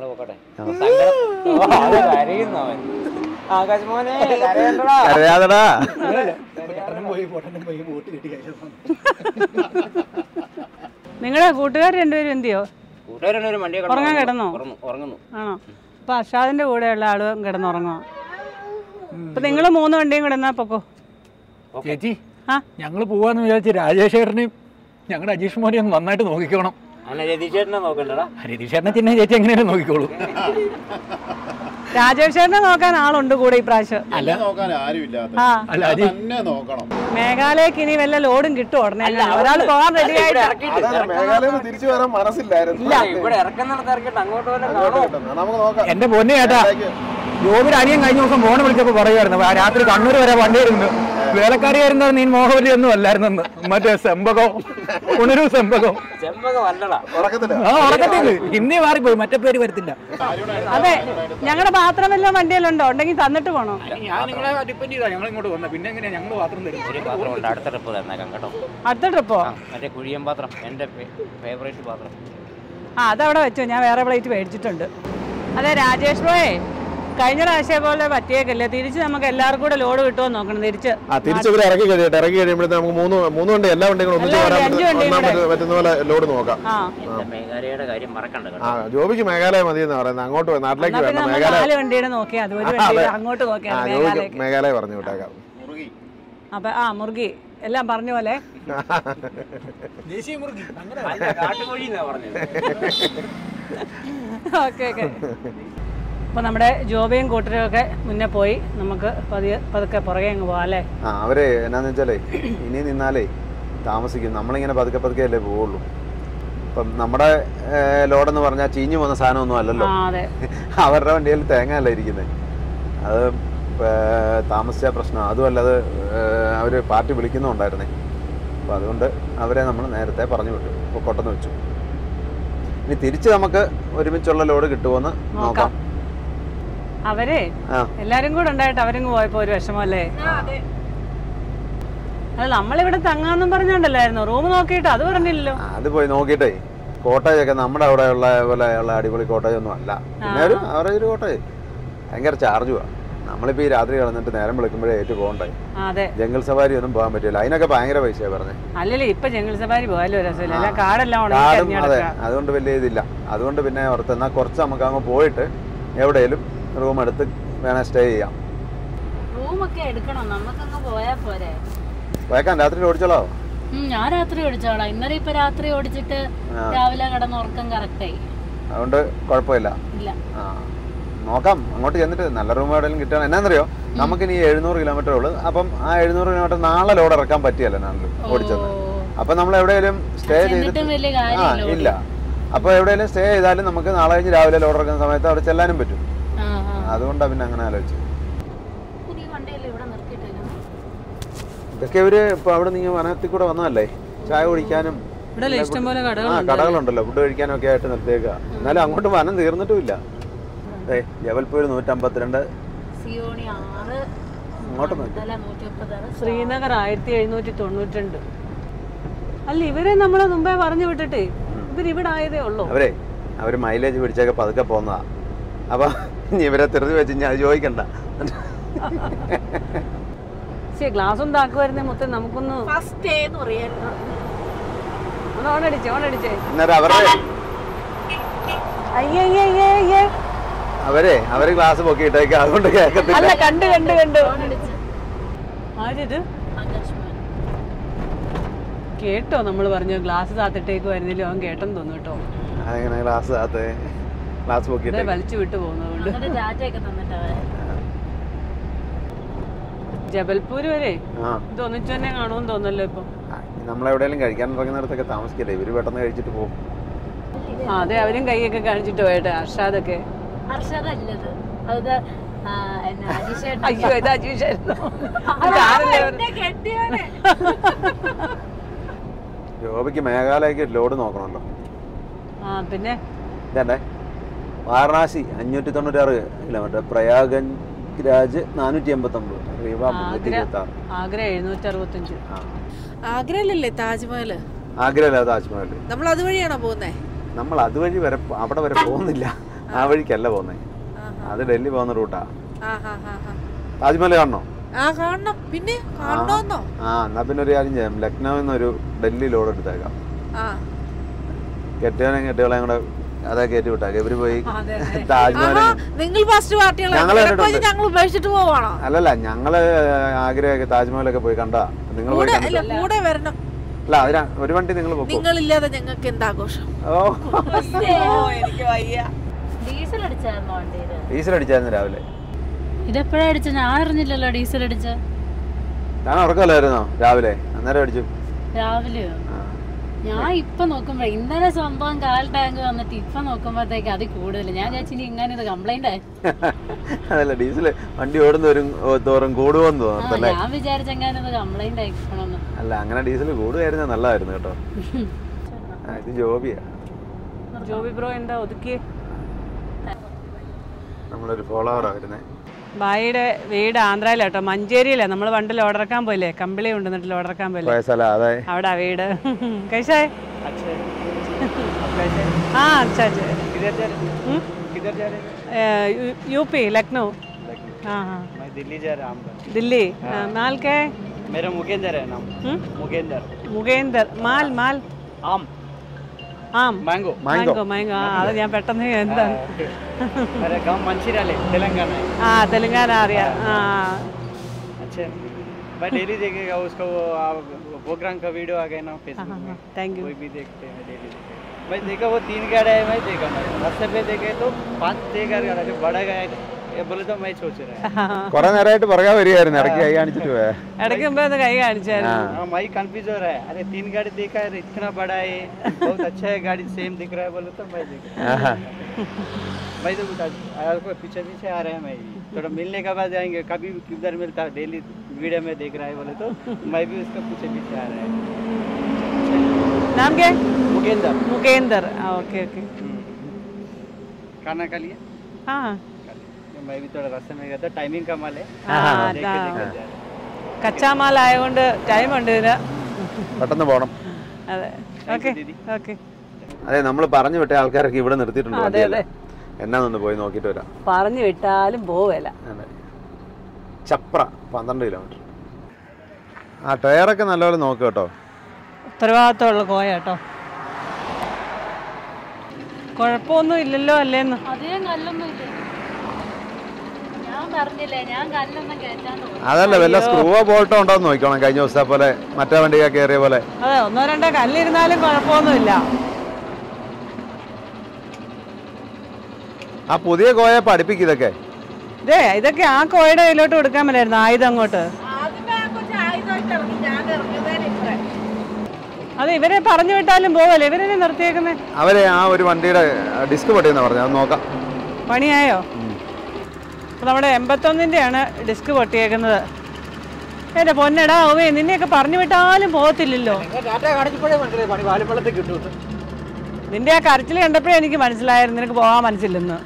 Speaker 2: അറിയാതടാ.
Speaker 3: നിങ്ങളുടെ കൂട്ടുകാർ രണ്ടുപേരും എന്തിയോ ഉറങ്ങാൻ കിടന്നോ? ആണോ? അപ്പൊ അർഷാദിന്റെ കൂടെയുള്ള ആളും കിടന്നുറങ്ങോ? അപ്പൊ നിങ്ങള് മൂന്ന് വണ്ടിയും കൂടെ എന്നാ പൊക്കോ.
Speaker 7: ചേച്ചി, ഞങ്ങള് പോവാന്ന് വിചാരിച്ച് രാജേഷേട്ടനെയും ഞങ്ങളുടെ അജീഷ് മോനെ ഒന്ന് നന്നായിട്ട് നോക്കിക്കോണം. രതീഷേട്ടനെ ചിന്ന ചേച്ചി എങ്ങനെയാണ് നോക്കിക്കോളൂ.
Speaker 3: രാജേഷേട്ടനെ നോക്കാൻ ആളുണ്ട് കൂടെ ഈ പ്രാവശ്യം. മേഘാലയക്ക് ഇനി വല്ല ലോഡും കിട്ടും ഉടനെ. ഒരാൾ പോകാൻ റെഡി ആയിട്ട്
Speaker 7: എന്റെ പൊന്നെ ചേട്ടാ, ജോബിന് അനിയൻ കഴിഞ്ഞ ദിവസം ഫോണ് വിളിച്ചപ്പോ പറയുമായിരുന്നു രാത്രി കണ്ണൂർ വരെ വണ്ടി വരുന്നു, വേലക്കാരിയായിരുന്ന നീ മോഹവല്ലി ഒന്നും അല്ലായിരുന്നെന്ന്. മറ്റേ സെമ്പകോ ഉണരു സെമ്പകോ ആ ഉറക്കത്തില്ല, ഹിന്ദി മാറിപ്പോയി, മറ്റേ പേര് വരത്തില്ല.
Speaker 3: അതെ, ഞങ്ങളുടെ പാത്രം വല്ല വണ്ടിയിലുണ്ടോ? ഉണ്ടെങ്കിൽ തന്നിട്ട് പോണോ?
Speaker 7: ഞാൻ നിങ്ങളെ ഡിപ്പെൻഡ് ചെയ്താ ഞങ്ങൾ ഇങ്ങോട്ട് വന്നത്. പിന്നെ എങ്ങനെയാ ഞങ്ങൾ പാത്രം തരും?
Speaker 6: അടുത്ത ട്രിപ്പ് തന്നേക്കാം കേട്ടോ.
Speaker 3: അടുത്ത ട്രിപ്പോ?
Speaker 6: മറ്റേ കുഴിയൻ പാത്രം, എന്റെ ഫേവറേറ്റ് പാത്രം.
Speaker 3: ആ, അതവിടെ വെച്ചോ, ഞാൻ വേറെ പ്ലേറ്റ് മേടിച്ചിട്ടുണ്ട്. അതെ രാജേഷ് പോയേ, കഴിഞ്ഞ പ്രാവശ്യം പോലെ പറ്റിയേക്കല്ലേ, തിരിച്ച് നമുക്ക് എല്ലാവർക്കും കൂടെ ലോഡ് കിട്ടുമോ നോക്കണം. തിരിച്ച്
Speaker 2: തിരിച്ച് ഇറക്കി കഴിയട്ടെ. ഇറക്കി കഴിയുമ്പോഴത്തെ നമുക്ക് മൂന്ന് മൂന്ന് വണ്ടി എല്ലാ വണ്ടികളും പറ്റുന്ന പോലെ ലോഡ് നോക്കാം.
Speaker 6: മേഘാലയയുടെ കാര്യം മറക്കണ്ട.
Speaker 2: ആ, ജോബിക്ക് മേഘാലയ മതി എന്ന് പറയുന്നത്. അങ്ങോട്ട് നാട്ടിലേക്ക് വേണം. മേഘാലയ
Speaker 3: വണ്ടിയുടെ നോക്കിയാൽ അത് ഒരു വണ്ടി അങ്ങോട്ട് നോക്കിയാൽ
Speaker 2: മേഘാലയ പറഞ്ഞു വിട്ടേക്കാം.
Speaker 3: അപ്പൊ ആ മുറുകി എല്ലാം പറഞ്ഞ പോലെ ഓക്കെ ഓക്കെ. അപ്പോൾ നമ്മുടെ ജോബയും കൂട്ടരും ഒക്കെ മുന്നേ പോയി, നമുക്ക് പതിയെ പതുക്കെ പുറകെ അങ്ങ് പോകാം അല്ലേ?
Speaker 2: ആ, അവരെ എന്നാന്ന് വെച്ചാലേ ഇനി നിന്നാലേ താമസിക്കും. നമ്മളിങ്ങനെ പതുക്കെ പതുക്കെ അല്ലേ പോവുള്ളൂ. ഇപ്പം നമ്മുടെ ലോഡെന്ന് പറഞ്ഞാൽ ചീഞ്ഞു പോകുന്ന സാധനമൊന്നും അല്ലല്ലോ. അവരുടെ വണ്ടിയിൽ തേങ്ങ അല്ല ഇരിക്കുന്നത്. അത് താമസിച്ച പ്രശ്നം. അതുമല്ല, അത് അവർ പാർട്ടി വിളിക്കുന്നുണ്ടായിരുന്നേ. അപ്പോൾ അതുകൊണ്ട് അവരെ നമ്മൾ നേരത്തെ പറഞ്ഞു വിട്ടു, ഇപ്പോൾ കൊണ്ടെന്ന് വെച്ചു. ഇനി തിരിച്ച് നമുക്ക് ഒരുമിച്ചുള്ള ലോഡ് കിട്ടുമോന്ന് നോക്കാം.
Speaker 3: അവരെ എല്ലാരും കൂടെ ഉണ്ടായിട്ട് അവരിങ്ങ് പോയപ്പോ ഒരു വിഷമല്ലേ? അല്ല, നമ്മളിവിടെ തങ്ങാന്നും പറഞ്ഞോണ്ടല്ലായിരുന്നു റൂം നോക്കിയിട്ട്, അത് പറഞ്ഞില്ലല്ലോ.
Speaker 2: അത് പോയി നോക്കിയിട്ടേ, കോട്ടേജ് ഒക്കെ നമ്മുടെ അവിടെ ഉള്ള പോലെയുള്ള അടിപൊളി കോട്ടേജ് ഒന്നും അല്ല. പിന്നെ ഒരു അവരുടെ ഒരു കോട്ടേജ് ഭയങ്കര ചാർജുവാ. നമ്മളിപ്പോ ഈ രാത്രി കിടന്നിട്ട് നേരം വിളിക്കുമ്പോഴേ ഏറ്റു പോകണ്ടേ. ജംഗിൾ സവാരി ഒന്നും പോകാൻ പറ്റില്ല, അതിനൊക്കെ ഭയങ്കര പൈസയാ പറഞ്ഞേ.
Speaker 3: അല്ലല്ലേ, ഇപ്പൊ ജംഗിൾ സവാരി പോയാലോ രസമില്ല, കാടെല്ലാം.
Speaker 2: അതെ, അതുകൊണ്ട് വലിയ ഇതില്ല. അതുകൊണ്ട് പിന്നെ ഓർത്ത് എന്നാ കുറച്ച് നമുക്ക് അങ്ങ് പോയിട്ട് എവിടെയെങ്കിലും റൂം എടുത്ത് വേണേ സ്റ്റേ ചെയ്യാം.
Speaker 4: റൂമൊക്കെ എടുക്കണം, നമുക്കങ്ങ് പോയാ പോരെ.
Speaker 2: പോയേക്കാൻ രാത്രി ഓടിച്ചോളാം.
Speaker 4: ഞാൻ രാത്രി ഓടിച്ചോളാം. ഇന്നലെ ഇപ്പൊ രാത്രി ഓടിച്ചിട്ട് രാവിലെ കിടന്ന് ഉറക്കം കറക്റ്റായി.
Speaker 2: അതുകൊണ്ട് കുഴപ്പമില്ല. ആ, നോക്കാം. അങ്ങോട്ട് ചെന്നിട്ട് നല്ല റൂം എവിടെയെങ്കിലും കിട്ടുകയാണ്. എന്നാന്നറിയോ, നമുക്കിനി എഴുന്നൂറ് കിലോമീറ്റർ ഉള്ളു. അപ്പം ആ എഴുന്നൂറ് കിലോമീറ്റർ നാളെ ലോഡ് ഇറക്കാൻ പറ്റിയല്ല നാളെ ഓടിച്ചത്. അപ്പൊ നമ്മൾ എവിടെയെങ്കിലും സ്റ്റേ ചെയ്തിട്ട് ആ ഇല്ല, അപ്പൊ എവിടെയെങ്കിലും സ്റ്റേ ചെയ്താലും നമുക്ക് നാളെ കഴിഞ്ഞ് രാവിലെ ലോഡ് ഇറക്കുന്ന സമയത്ത് അവിടെ ചെല്ലാനും പറ്റും. അതുകൊണ്ടാണ് പിന്നെ അങ്ങനെ ആലോചിച്ചത്. ഇതൊക്കെ ഇവര് ഇപ്പൊ അവിടെ നിങ്ങൾ വനത്തിൽ കൂടെ വന്നതല്ലേ, ചായ കുടിക്കാനും ആ കടകളുണ്ടല്ലോ, ഫുഡ് കഴിക്കാനും ഒക്കെ ആയിട്ട് നിർത്തിയേക്കുക. എന്നാലും അങ്ങോട്ട് വനം തീർന്നിട്ടുമില്ല. ഏ ജബൽപൂർ നൂറ്റമ്പത്തിരണ്ട്, അങ്ങോട്ട്
Speaker 3: ശ്രീനഗർ ആയിരത്തി എഴുന്നൂറ്റി തൊണ്ണൂറ്റി രണ്ട്. അല്ല, ഇവരെ നമ്മളെ മുമ്പേ പറഞ്ഞു വിട്ടിട്ട് ഇവരിവിടെ ആയതേ ഉള്ളൂ.
Speaker 2: അവരെ അവര് മൈലേജ് പിടിച്ചൊക്കെ പതുക്കെ പോന്നതാ. അപ്പൊ ഇവരെ തെറുതി വെച്ച് ഞാൻ ചോദിക്കണ്ട.
Speaker 3: ഗ്ലാസ് ഒന്നും താക്കുവായിരുന്നേ മുത്തേ, നമുക്കൊന്ന് ഓണടിച്ചേ ഓണടിച്ചേ.
Speaker 2: അവരെ അവര് ഗ്ലാസ് പൊക്കിയിട്ടേക്ക്, അതുകൊണ്ട് കേൾക്കത്തില്ല.
Speaker 3: കണ്ട് കണ്ട് കണ്ട് ആരിത് കേട്ടോ നമ്മൾ പറഞ്ഞു ഗ്ലാസ് താത്തിട്ടേക്ക് വരുന്നില്ല അവൻ കേട്ടെന്ന് തോന്നുന്നു കേട്ടോ.
Speaker 2: അതെങ്ങനെ ഗ്ലാസ് താത്ത് ഗ്ലാസ് പൊക്കിയിട്ട്
Speaker 3: വലിച്ചു വിട്ടു പോകുന്നതുകൊണ്ട്.
Speaker 4: എന്നിട്ട് ടാറ്റയൊക്കെ തന്നിട്ട് അവരെ
Speaker 3: ജബൽപൂർ വരെ ഇത് ഒന്നിച്ചു തന്നെ കാണുമെന്ന് തോന്നല്ലോ ഇപ്പൊ.
Speaker 2: നമ്മളെവിടെയെങ്കിലും കഴിക്കാൻ ഇറങ്ങുന്നിടത്തൊക്കെ താമസിക്കില്ലേ, ഇവര് പെട്ടെന്ന് കഴിച്ചിട്ട് പോകും.
Speaker 3: അതെ, അവരും കൈയൊക്കെ കാണിച്ചിട്ട് പോയിട്ട്. അർഷാദൊക്കെ
Speaker 4: അർഷാദല്ലത് അത്
Speaker 3: അയ്യോ ഇത് അജീഷായിരുന്നു.
Speaker 2: ജോബിക്ക് മേഘാലയക്ക് ലോഡ് നോക്കണമല്ലോ.
Speaker 3: ആ പിന്നെ
Speaker 2: ഇതേ വാരണാസി അഞ്ഞൂറ്റി തൊണ്ണൂറ്റാറ് കിലോമീറ്റർ, പ്രയാഗഞ്ച് രാജ് നാനൂറ്റി എൺപത്തൊമ്പത്,
Speaker 3: ആഗ്ര എഴുന്നൂറ്റി അറുപത്തഞ്ച്.
Speaker 5: ആഗ്രയിലല്ലേ താജ്മഹൽ?
Speaker 2: ആഗ്രയില്ല താജ്മഹൽ.
Speaker 5: നമ്മൾ അതുവഴിയാണോ പോകുന്നേ?
Speaker 2: നമ്മൾ അതുവഴി വരെ അവിടെ വരെ പോകുന്നില്ല, ആ വഴിക്കല്ല പോകുന്നേ, അത് ഡൽഹി പോകുന്ന റൂട്ടാ. താജ്മഹൽ കാണണോ?
Speaker 5: ആ കാണണം, പിന്നെ കാണണോന്നോ?
Speaker 2: ആ എന്നാ പിന്നെ ഒരു കാര്യം ചെയ്യാം, ലക്നൌവിൽ നിന്ന് ഒരു ഡൽഹി ലോഡ് എടുത്തേക്കാം. കെട്ടിയോനെ കെട്ടിയോളെയും കൂടെ അതാ കയറ്റി വിട്ടാക്കാം. ഇവര് പോയി താജ്മഹൽ.
Speaker 5: നിങ്ങൾ ഫസ്റ്റ് പാർട്ടികളെ ഞങ്ങൾ ഉപേക്ഷിച്ചിട്ട് പോവാണോ?
Speaker 2: അല്ലല്ല, ഞങ്ങള് ആഗ്രഹമൊക്കെ താജ്മഹലൊക്കെ പോയി കണ്ടാ. നിങ്ങൾ
Speaker 5: കൂടെ വരണം.
Speaker 2: അല്ല അതിനാ ഒരു വണ്ടി നിങ്ങൾ പോകും.
Speaker 5: നിങ്ങളില്ലാതെ ഞങ്ങൾക്ക് എന്താഘോഷം?
Speaker 2: ഓ
Speaker 5: എനിക്ക് വയ്യ.
Speaker 4: ഡീസൽ അടിച്ചായിരുന്നോ വണ്ടിയില്?
Speaker 2: ഡീസൽ അടിച്ചായിരുന്നു രാവിലെ.
Speaker 4: ഇതെപ്പോഴാ അടിച്ച? ഞാൻ അറിഞ്ഞില്ലല്ലോ ഡീസൽ അടിച്ച.
Speaker 2: ഞാൻ ഉറക്കമല്ലായിരുന്നോ രാവിലെ? അന്നേരം അടിച്ചു.
Speaker 4: രാവിലെയോ? ഞാൻ ഇപ്പൊ നോക്കുമ്പോ ഇന്നലെ സംഭവം കാൽ ടാങ്ക് വന്നിട്ട് ഇപ്പൊ നോക്കുമ്പോഴത്തേക്ക് അത് കൂടുതൽ. ഞാൻ വിചാരിച്ചു ഇനി ഇങ്ങനെ ഇത് കംപ്ലൈന്റ് ആയി.
Speaker 2: അതല്ല, ഡീസൽ വണ്ടി ഓടുന്നവരും തോറും കൂടുവെന്ന് തോന്നുന്നു.
Speaker 4: ഞാൻ വിചാരിച്ച എങ്ങനെ ഇത് കംപ്ലൈന്റ് ആയിക്കണമെന്ന്.
Speaker 2: അല്ല, അങ്ങനെ ഡീസൽ കൂടുകയായിരുന്ന നല്ലതായിരുന്നു കേട്ടോ. ഇത് ജോബിയാ.
Speaker 3: ജോബി ബ്രോ എന്താ ഒതുക്കിയേ?
Speaker 2: നമ്മളൊരു ഫോളോവറാ വരുന്നേ.
Speaker 3: ബായിയുടെ വീട് ആന്ധ്രയിലാട്ടോ, മഞ്ചേരിയിലാ. നമ്മൾ പണ്ട് ലോഡറക്കാൻ പോയില്ലേ, കമ്പിളി കൊണ്ടുവന്നിട്ട് ലോഡറക്കാൻ പോയില്ലേ, അവിടെ വീട്. कैसा है? हाँ अच्छा अच्छा। यूपी लखनऊ। हाँ हाँ
Speaker 8: मैं दिल्ली जा रहा हूँ।
Speaker 3: दिल्ली। माल क्या है?
Speaker 8: मेरा मुगेंदर है नाम। मुगेंदर।
Speaker 3: मुगेंदर। माल माल
Speaker 8: आम
Speaker 3: ആം
Speaker 2: മാംഗോ
Speaker 3: മാംഗോ മാംഗോ. ആ അത് ഞാൻ പെട്ടെന്ന് എന്താണ്
Speaker 8: मेरा गांव मंचिराले तेलंगाना है।
Speaker 3: ആ തെലുങ്കാന അറിയാം. ആ
Speaker 8: अच्छा, मैं डेली देखेगा उसका वो प्रोग्राम का वीडियो आ गया ना फेसबुक में,
Speaker 3: थैंक यू.
Speaker 8: कोई भी देखते हैं डेली। मैं देखा वो तीन गाड़ी है, मैं देखा मैं रास्ते पे देखे तो पांच छह गाड़ी जो बड़ा गया ये बोले तो मैं सोच रहा है
Speaker 2: കുറെ നേരമായിട്ട് പുറകെ വരികയായിരുന്നു, ഇടയ്ക്ക് കൈ കാണിച്ചിട്ട് പോയാ.
Speaker 3: ഇടയ്ക്ക് മുമ്പേ ഒന്ന് കൈ കാണിച്ചായിരുന്നു.
Speaker 8: हाँ मैं कंफ्यूज हो रहा है, अरे तीन गाड़ी देखा है इतना बड़ा है, बहुत अच्छा है गाड़ी, सेम दिख रहा है बोले तो मैं देख रहा मैं तो आपको पीछे पीछे आ रहे हैं। मैं थोड़ा मिलने के बाद जाएंगे, कभी किधर मिलता है डेली वीडियो में देख रहा है बोले तो मैं भी उसका पीछे पीछे आ रहा है।
Speaker 3: नाम क्या है?
Speaker 8: मुकेंदर।
Speaker 3: मुकेंदर। Okay okay.
Speaker 8: खाना खा लिया?
Speaker 3: हाँ
Speaker 8: मैं भी थोड़ा रास्ते में गया था, टाइमिंग का माल है।
Speaker 3: കച്ചാ മാൽ ആയതുകൊണ്ട് ടൈം ഉണ്ട് ഇതിന്,
Speaker 2: പെട്ടെന്ന് പോകണം.
Speaker 3: അതെ ഓക്കെ ഓക്കെ.
Speaker 2: അതെ, നമ്മൾ പറഞ്ഞു വിട്ട ആൾക്കാരൊക്കെ ഇവിടെ നിർത്തിയിട്ടുണ്ട്.
Speaker 3: അതെ അതെ,
Speaker 2: എന്നാന്നൊന്ന് പോയി നോക്കിയിട്ട് വരാം.
Speaker 3: പറഞ്ഞു വിട്ടാലും പോവല്ല.
Speaker 2: അതെ, ചപ്ര പന്ത്രണ്ട് കിലോമീറ്റർ. ആ ടയറൊക്കെ നല്ലപോലെ നോക്കുക കേട്ടോ.
Speaker 3: ഉത്തരവാദിത്തമുള്ള കോയ കേട്ടോ. കുഴപ്പമൊന്നും ഇല്ലല്ലോ അല്ലേന്ന്?
Speaker 4: അധികം കല്ലൊന്നും ഇല്ല. ഞാൻ പറഞ്ഞില്ലേ ഞാൻ കല്ലൊന്നും കയറ്റാൻ തോന്നുന്നു.
Speaker 2: അതല്ല, വല്ല സ്ക്രൂവോ ബോൾട്ടോ ഉണ്ടോ എന്ന് നോക്കണം. കഴിഞ്ഞ ദിവസത്തെ പോലെ മറ്റേ വണ്ടിയൊക്കെ കയറിയ പോലെ.
Speaker 3: അതെ, ഒന്നോ രണ്ടോ കല്ലിരുന്നാലും കുഴപ്പമൊന്നുമില്ല.
Speaker 2: ആ പുതിയ കോയ പഠിപ്പിക്കും ഇതൊക്കെ.
Speaker 3: ഇതേ ഇതൊക്കെ ആ കോയയുടെ കയ്യിലോട്ട് കൊടുക്കാൻ പറ്റായിരുന്നു, ആയുധം അങ്ങോട്ട്. അത് ഇവരെ പറഞ്ഞു വിട്ടാലും പോവല്ലേ, ഇവരെന്നെ നിർത്തിയേക്കുന്നേ.
Speaker 2: അവരെ ആ ഒരു വണ്ടിയുടെ ഡിസ്ക് പൊട്ടിയെന്ന് പറഞ്ഞു, അത് നോക്കാം.
Speaker 3: പണിയായോ? അപ്പോൾ നമ്മുടെ എൺപത്തൊന്നിൻ്റെയാണ് ഡിസ്ക് പൊട്ടിയേക്കുന്നത്. എൻ്റെ പൊന്നെടാ ഓവേ, നിന്നെയൊക്കെ പറഞ്ഞു വിട്ടാലും പോകത്തില്ലല്ലോ. നിന്റെ ആ കരച്ചിൽ കണ്ടപ്പോഴേ എനിക്ക് മനസ്സിലായിരുന്നു നിനക്ക് പോകാൻ മനസ്സില്ലെന്ന്.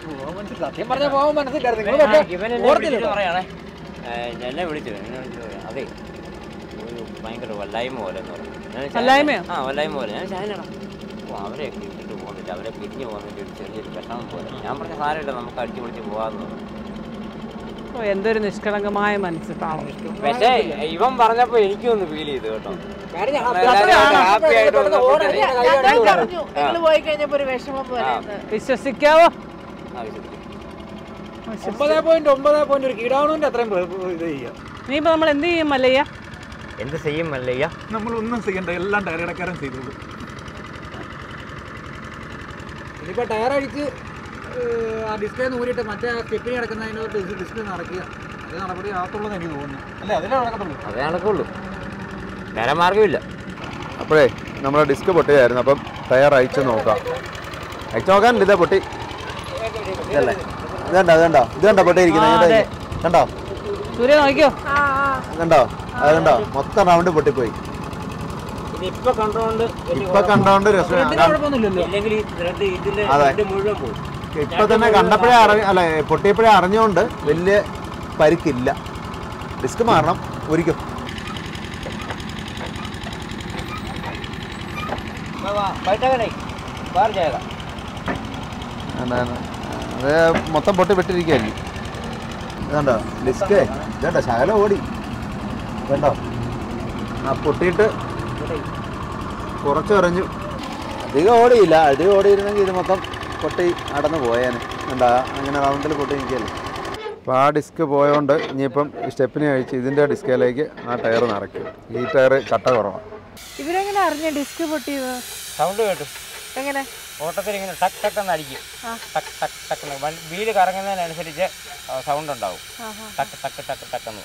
Speaker 6: പറയാണേ എന്നെ വിളിച്ചു എന്നെ വിളിച്ചു അതെ ഒരു ഭയങ്കര വല്ലായ്മ പോലെ എന്ന് പറഞ്ഞു.
Speaker 3: വല്ലായ്മയോ?
Speaker 6: ആ വല്ലായ്മ പോലെ. ഞാൻ ചായനടാ ഓ അവരെ ഇട്ടിട്ട് പോകുന്നില്ല, അവരെ പിരിഞ്ഞു പോകുന്നില്ല, ഒരു ചെറിയൊരു വിഷമം പോലെ. ഞാൻ പറഞ്ഞ സാരമില്ല, നമുക്ക് അടിച്ചു പൊളിച്ച് പോകാമെന്ന് പറഞ്ഞു.
Speaker 3: ഓ എന്തൊരു നിഷ്കളങ്കമായ മനസ്സ് പാവം.
Speaker 6: പക്ഷേ ഇവൻ പറഞ്ഞപ്പോ എനിക്കൊന്ന് ഫീൽ ചെയ്തു കേട്ടോ.
Speaker 3: വിശ്വസിക്കാവോ?
Speaker 7: ഒമ്പത് പോയിന്റ് ഒമ്പത് പോയിന്റ് ഒരു കിടാണുവിന്റെ അത്രയും ഇത് ചെയ്യാം.
Speaker 3: നീ ഇപ്പൊ നമ്മൾ എന്ത് ചെയ്യും മല്ലയ്യ?
Speaker 6: എന്ത് ചെയ്യും മല്ലയ്യ?
Speaker 7: നമ്മളൊന്നും ചെയ്യണ്ട, എല്ലാം ടയർ ഇടക്കാരൻ ചെയ്തോളൂ. ഇനിയിപ്പോൾ ടയർ അടിച്ച് ആ ഡിസ്പ്ലേ നൂരിട്ട് മറ്റേ ആ സ്റ്റെപ്പിനി കിടക്കുന്നതിനോട്ട് ഡിസ്പ്ലേ നടക്കുക, അത് നടപടി ആകത്തുള്ളൂ എനിക്ക് തോന്നുന്നു. അല്ലേ, അതിലേ നടക്കത്തുള്ളൂ.
Speaker 6: അതേ നടക്കുള്ളൂ, വേറെ മാർഗമില്ല.
Speaker 2: അപ്പോഴേ നമ്മുടെ ഡിസ്ക് പൊട്ടിയായിരുന്നു. അപ്പം ടയർ അയച്ച് നോക്കാം. അയച്ചു നോക്കാനില്ല, ഇതാ പൊട്ടി. ഇതല്ലേ, ഇതണ്ടോ ഇതണ്ടോ ഇതണ്ടോ പൊട്ടിയിരിക്കുന്നത് കണ്ടോ?
Speaker 3: സൂര്യ നോക്കിയോ,
Speaker 2: കണ്ടോ? അത് കണ്ടോ, മൊത്തം റൗണ്ട് പൊട്ടിപ്പോയി.
Speaker 6: ഇപ്പൊ കണ്ടോണ്ട്
Speaker 2: ഇപ്പൊ കണ്ടോണ്ട് രസം. അതെ, ഇപ്പൊ തന്നെ കണ്ടപ്പോഴേ അറിഞ്ഞ അല്ല പൊട്ടിയപ്പോഴേ അറിഞ്ഞുകൊണ്ട് വലിയ പരിക്കില്ല. ഡിസ്ക് മാറണം ഒരിക്കും. അത് മൊത്തം പൊട്ടി വിട്ടിരിക്കുകയല്ലേ. ഇതുണ്ടോ ഡിസ്ക്, ഇതേണ്ടോ ശകലം ഓടി വേണ്ടോ, ആ പൊട്ടിയിട്ട് കുറച്ച് എറിഞ്ഞു. അധികം ഓടിയില്ല, അധികം ഓടിയിരുന്നെങ്കിൽ ഇത് മൊത്തം പൊട്ടി അടന്ന് പോയേനെ. എന്താ അങ്ങനെ റൗണ്ടിൽ പൊട്ടി നിൽക്കുകയല്ലേ. അപ്പോൾ ആ ഡിസ്ക് പോയതുകൊണ്ട് ഇനിയിപ്പം സ്റ്റെപ്പിനെ കഴിച്ച് ഇതിൻ്റെ ഡിസ്കിലേക്ക് ആ ടയർ നിറയ്ക്കും. ഈ ടയർ കട്ട കുറവാണ്.
Speaker 3: ഇവരെങ്ങനെ അറിഞ്ഞ ഡിസ്ക് പൊട്ടിയത്?
Speaker 6: സൗണ്ട് കേട്ടു.
Speaker 3: എങ്ങനെ?
Speaker 6: ഓട്ടത്തിൽ ഇങ്ങനെ ടക്ക് ടക്ക് എന്ന് അടിക്കും. ടക്ക് ടക്ക് ടക്ക് വീല് കറങ്ങുന്നതിനനുസരിച്ച് സൗണ്ട് ഉണ്ടാവും. ടക്ക് ടക്ക് ടക്ക് ടക്കെന്ന്.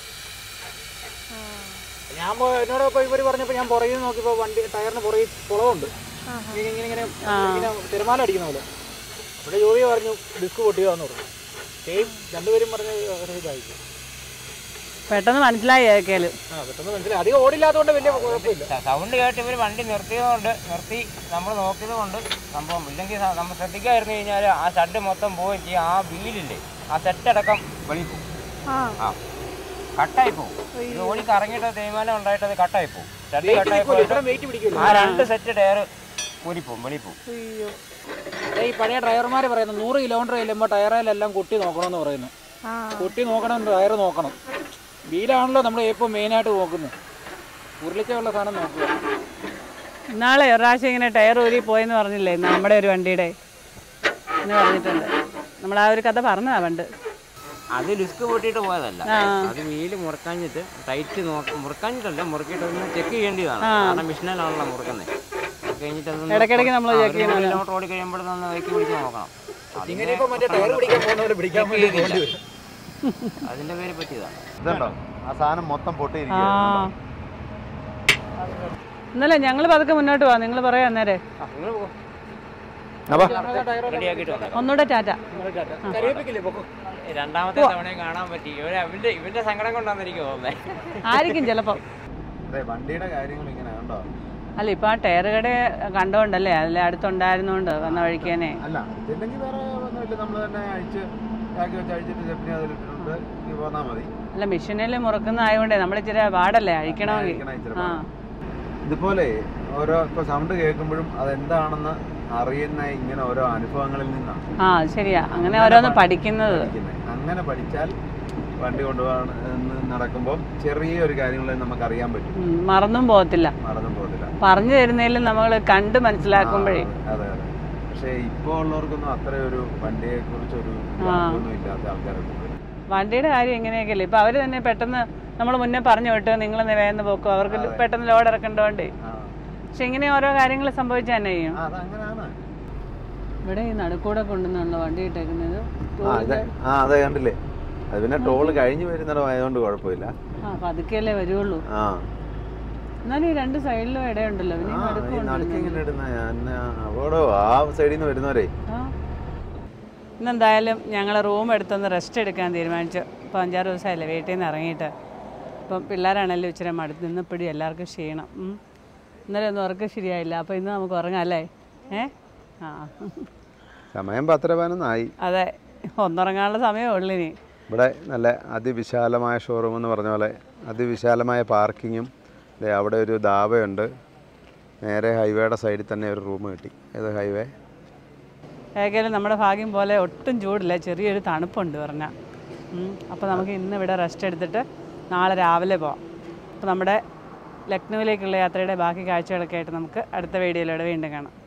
Speaker 7: ഞാൻ എന്നോട് ഇപ്പോൾ ഇവർ പറഞ്ഞപ്പോൾ ഞാൻ പുറകിൽ നോക്കിയപ്പോൾ വണ്ടി ടയറിന് പുറകിൽ കുളമുണ്ട്, ഇങ്ങനെ ഇങ്ങനെ ഇങ്ങനെ തിരമാല അടിക്കുന്ന പോലെ. ഇവിടെ ജോലി പറഞ്ഞു ഡിസ്ക് പൊട്ടിയതാന്ന് പറഞ്ഞു. സെയിം രണ്ടുപേരും പറഞ്ഞ് ഇതായിരിക്കും.
Speaker 3: പെട്ടെന്ന് മനസ്സിലായി ഏക്കാലും.
Speaker 7: ആ പെട്ടെന്ന് മനസ്സിലായി, അധികം ഓടില്ലാത്തതുകൊണ്ട് വലിയ കുഴപ്പമില്ല.
Speaker 6: സൗണ്ട് കേട്ട് ഇവർ വണ്ടി നിർത്തിയതുകൊണ്ട് നിർത്തി നമ്മൾ നോക്കിയത് കൊണ്ട് സംഭവം. ഇല്ലെങ്കിൽ നമ്മൾ ശ്രദ്ധിക്കാതിരുന്നു കഴിഞ്ഞാൽ ആ ഷഡ് മൊത്തം പോവുകയും ചെയ്യും. ആ വീലില്ലേ ആ സെറ്റ് അടക്കം വെളിയിൽ പോകും. ആ കട്ടായി പോകും. ഇത് ഓടി കറങ്ങിയിട്ട് തേയ്മാനം ഉണ്ടായിട്ട് അത് കട്ടായി പോകും. ഷഡ് കട്ടായി പോയിട്ട് ആ രണ്ട് സെറ്റ് ടയർ കൂലിപ്പോവും, വെളിയിൽ പോകും.
Speaker 7: ഈ പഴയ ഡ്രൈവർമാർ പറയുന്നു നൂറ് കിലോമീറ്റർ ചെല്ലുമ്പോൾ ടയറിലെല്ലാം കുട്ടി നോക്കണമെന്ന് പറയുന്നു. കുട്ടി നോക്കണം, ടയർ നോക്കണം. വീലാണല്ലോ നമ്മൾ ഇപ്പോൾ മെയിനായിട്ട് നോക്കുന്നത്. ഉരുളിച്ചുള്ള സാധനം നോക്കുക.
Speaker 3: ഇന്നാളെ ഒരു പ്രാവശ്യം ഇങ്ങനെ ടയർ ഊരി പോയെന്ന് പറഞ്ഞില്ലേ നമ്മുടെ ഒരു വണ്ടിയുടെ എന്ന് പറഞ്ഞിട്ടുണ്ട്. നമ്മൾ ആ ഒരു കഥ പറഞ്ഞതാ പണ്ട്.
Speaker 6: അത് ഡിസ്ക് പൊട്ടിയിട്ട് പോയതല്ല, അത് വീല് മുറുക്കാഞ്ഞിട്ട് ടൈറ്റ് നോക്ക മുറുക്കാഞ്ഞിട്ടല്ല മുറുക്കിയിട്ട് ഒന്ന് ചെക്ക് ചെയ്യേണ്ടതാണ്. കാരണം മിഷനിലാണല്ലോ മുറുക്കുന്നത്.
Speaker 3: ഇടയ്ക്കിടയ്ക്ക് നമ്മൾ
Speaker 6: കിലോമീറ്റർ ഓടി കഴിയുമ്പോഴൊന്ന് വൈക്കി പിടിച്ച് നോക്കണം. അതിന്റെ പേര് പറ്റിയതാണ്.
Speaker 2: ഇതുണ്ടോ ആ സാധനം മൊത്തം പൊട്ടിയിരിക്കുക.
Speaker 3: ഇന്നലെ ഞങ്ങൾ പതുക്കെ മുന്നോട്ട് പോവാം, നിങ്ങൾ പറയാം അന്നേരം. ഒന്നുകൂടെ ടാറ്റ.
Speaker 6: രണ്ടാമത്തെ തവണയും കാണാൻ പറ്റി. ഇവന്റെ ഇവന്റെ സങ്കടം കൊണ്ടാന്ന് എനിക്ക് തോന്നുന്നത്.
Speaker 3: ആയിരിക്കും ചിലപ്പോ.
Speaker 2: വണ്ടിയുടെ കാര്യങ്ങൾ ഇങ്ങനെ കണ്ടോ.
Speaker 3: അല്ല ഇപ്പൊ ആ ടയർ കട കണ്ടോണ്ടല്ലേ, അതിലെ അടുത്തുണ്ടായിരുന്നോണ്ട് വന്ന വഴിക്കാനെ.
Speaker 2: അല്ല ഇല്ലെങ്കിൽ വേറെ ഒന്നുമില്ല, നമ്മൾ തന്നെ അഴിച്ച് ചാക്കി വെച്ച് അഴിച്ചിട്ട് സ്റ്റെപ്പിനെ അതിലിട്ടിട്ടുണ്ട് പോന്നാൽ മതി.
Speaker 3: അല്ല മെഷീനിൽ മുറക്കുന്ന ആയതുകൊണ്ടേ നമ്മൾ ഇച്ചിരി പാടല്ലേ അഴിക്കണമെങ്കിൽ. ആ
Speaker 2: ഇതുപോലെ ഓരോ ഇപ്പൊ സൗണ്ട് കേൾക്കുമ്പോഴും അതെന്താണെന്ന് അറിയുന്ന ഇങ്ങനെ ഓരോ അനുഭവങ്ങളിൽ നിന്നാണ്.
Speaker 3: ആ ശരിയാ, അങ്ങനെ ഓരോന്ന് പഠിക്കുന്നത്.
Speaker 2: അങ്ങനെ പഠിച്ചാൽ വണ്ടി കൊണ്ടുപോകാൻ നടക്കുമ്പോൾ ചെറിയൊരു കാര്യങ്ങളിൽ നമുക്ക് അറിയാൻ പറ്റും.
Speaker 3: മറന്നും പോകത്തില്ല,
Speaker 2: മറന്നും പോകത്തില്ല.
Speaker 3: പറഞ്ഞു തരുന്നതിലും നമ്മൾ കണ്ട് മനസ്സിലാക്കുമ്പോഴേ.
Speaker 2: അതെ അതെ. പക്ഷെ ഇപ്പോൾ ഉള്ളവർക്കൊന്നും അത്ര ഒരു വണ്ടിയെ കുറിച്ചൊരു ഒന്നും ഇല്ലാത്ത ആൾക്കാരൊക്കെ.
Speaker 3: വണ്ടിയുടെ കാര്യം എങ്ങനെയൊക്കെയല്ലേ ഇപ്പൊ അവര് തന്നെ പെട്ടെന്ന് നമ്മൾ മുന്നേ പറഞ്ഞു വിട്ട് നിങ്ങൾ വേഗം പോക്കോ, അവർക്ക് പെട്ടെന്ന് ലോഡ് ഇറക്കണ്ടോണ്ടേ. പക്ഷെ ഇങ്ങനെ ഓരോ കാര്യങ്ങൾ സംഭവിച്ചാൽ തന്നെ ചെയ്യും. ഇവിടെ ഈ നടുക്കൂടെ കൊണ്ടുവന്നുള്ള വണ്ടി ഇട്ടേക്കുന്നത്.
Speaker 2: ആ അതെ കണ്ടില്ലേ, അത് പിന്നെ ടോൾ കഴിഞ്ഞു വരുന്നിടമായതുകൊണ്ട് കുഴപ്പമില്ല.
Speaker 3: ആ പതുക്കെയല്ലേ വരുള്ളൂ. എന്നാലും ഈ രണ്ട് സൈഡിലും ഇടയുണ്ടല്ലോ.
Speaker 2: അവിടോ ആ സൈഡിൽ നിന്ന് വരുന്നവരേ.
Speaker 3: ഇന്നെന്തായാലും ഞങ്ങൾ റൂം എടുത്തൊന്ന് റെസ്റ്റ് എടുക്കാൻ തീരുമാനിച്ചു. ഇപ്പോൾ അഞ്ചാറ് ദിവസമായില്ലേ വീട്ടിൽ നിന്ന് ഇറങ്ങിയിട്ട്. അപ്പം പിള്ളേരാണല്ലോ ഇച്ചിരി മടുത്ത് നിന്നപ്പോഴും എല്ലാവർക്കും ക്ഷീണം. ഇന്നലെ ഒന്നും ഉറക്കം ശരിയായില്ല. അപ്പോൾ ഇന്ന് നമുക്ക് ഉറങ്ങാം അല്ലേ? ഏ ആ
Speaker 2: സമയം പത്തര പതിനൊന്നായി.
Speaker 3: അതെ, ഒന്നുറങ്ങാനുള്ള സമയമേ ഉള്ളൂ ഇനി.
Speaker 2: ഇവിടെ നല്ല അതിവിശാലമായ ഷോറൂം എന്ന് പറഞ്ഞ പോലെ അതിവിശാലമായ പാർക്കിങ്ങും. അവിടെ ഒരു ധാബയുണ്ട്. നേരെ ഹൈവേയുടെ സൈഡിൽ തന്നെ ഒരു റൂം കിട്ടി. ഏത് ഹൈവേ?
Speaker 3: ഏകദേശം നമ്മുടെ ഭാഗ്യം പോലെ ഒട്ടും ചൂടില്ല, ചെറിയൊരു തണുപ്പുണ്ട് പറഞ്ഞാൽ. അപ്പോൾ നമുക്ക് ഇന്ന് ഇവിടെ റെസ്റ്റ് എടുത്തിട്ട് നാളെ രാവിലെ പോവാം. അപ്പോൾ നമ്മുടെ ലക്നൗവിലേക്കുള്ള യാത്രയുടെ ബാക്കി കാഴ്ചകളൊക്കെ ആയിട്ട് നമുക്ക് അടുത്ത വീഡിയോയിലൂടെ വീണ്ടും കാണാം.